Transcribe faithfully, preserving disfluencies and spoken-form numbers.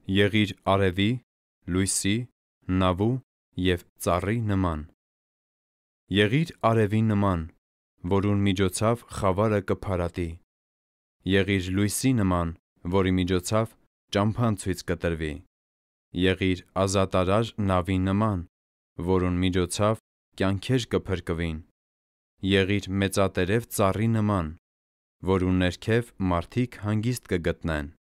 Եղիր արևի, լույսի, նավու և ծառի նման։ Եղիր արևի նման, որուն միջոցով խավարը կփարատի։ Եղիր լույսի նման, որի միջոցով ճամփան ցույց կտրվի։ Եղիր ազատարար նավի նման, որուն միջոցով կյանքեր կփրկվին։ Եղիր մեծատերև ծառի նման, որուն ներքև մարդիկ հանգիստ կգտնեն։